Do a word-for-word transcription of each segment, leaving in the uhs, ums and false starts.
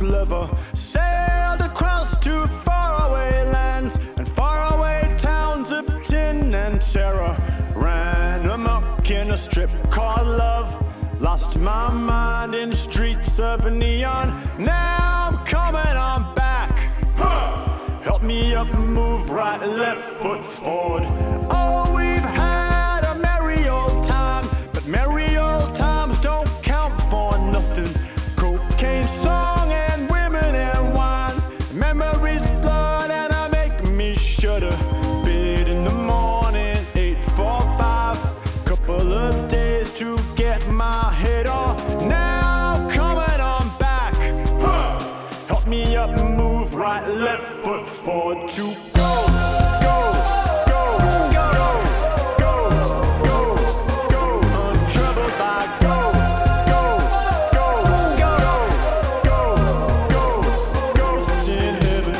clever. Sailed across to faraway lands and faraway towns of tin and terror. Ran amok in a strip called love. Lost my mind in streets of neon. Now I'm coming on back. Huh. Help me up, move right, left foot forward. Oh, we've had a merry old time, but merry old times don't count for nothing. Cocaine, song, and women and wine. Memories blood and I make me shudder. Bid in the morning, eight four five. Couple of days to get my head off. Now coming on back. Huh. Help me up, move right, left foot forward to go, go, go, go, go, go, go, untroubled by go, go, go, go, go, go, ghosts in heaven.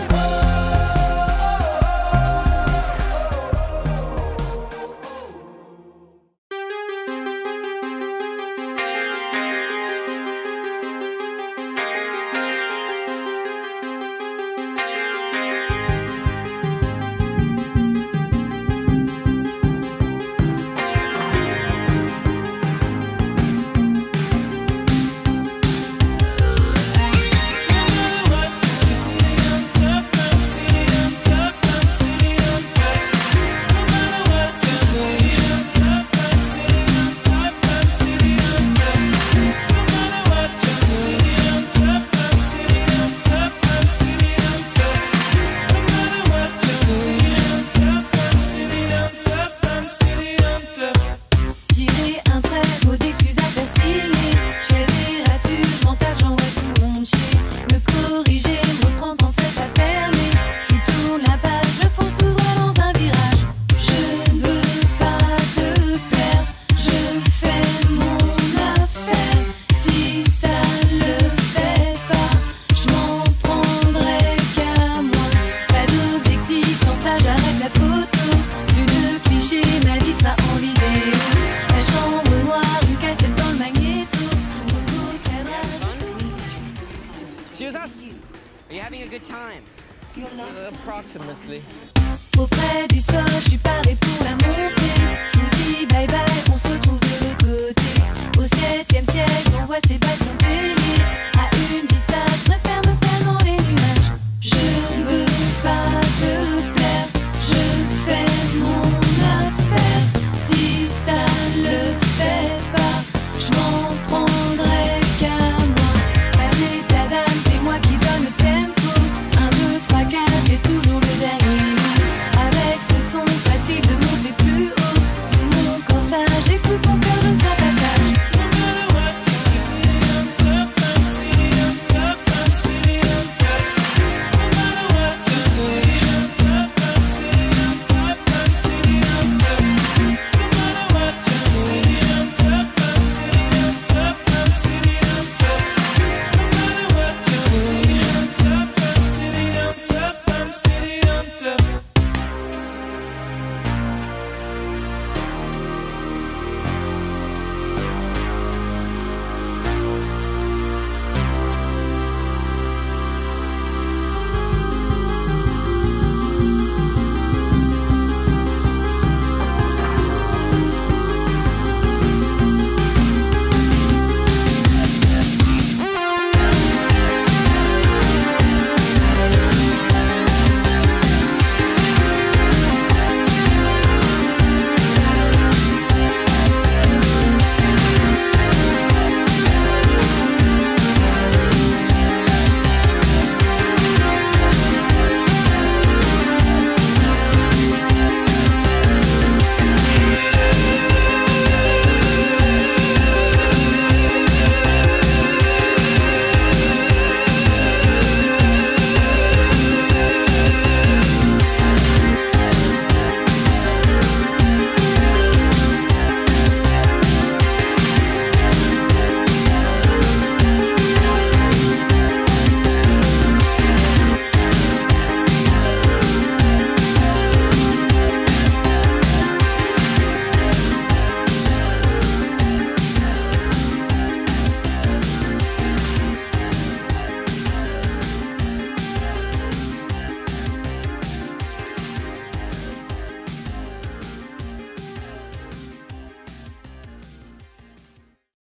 She was asking you, are you having a good time? Uh, approximately. Auprès du sol, je suis paré pour la montée. Je vous dis bye bye, on se retrouve de l'autre côté.